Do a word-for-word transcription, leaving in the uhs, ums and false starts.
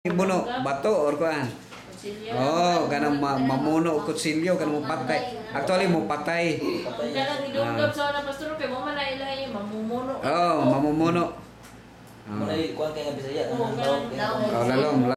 Ibuno bato or kuan. Oh, kanang ma mamuno og kutsilyo kanang mo patay. Actually mo patay. Kanang idugdog sa na pastor kay mo man na ilahi mamumuno. Oh, mamumuno. Muna kuan kay nga Bisaya. Oo, ganun. Oh, lalong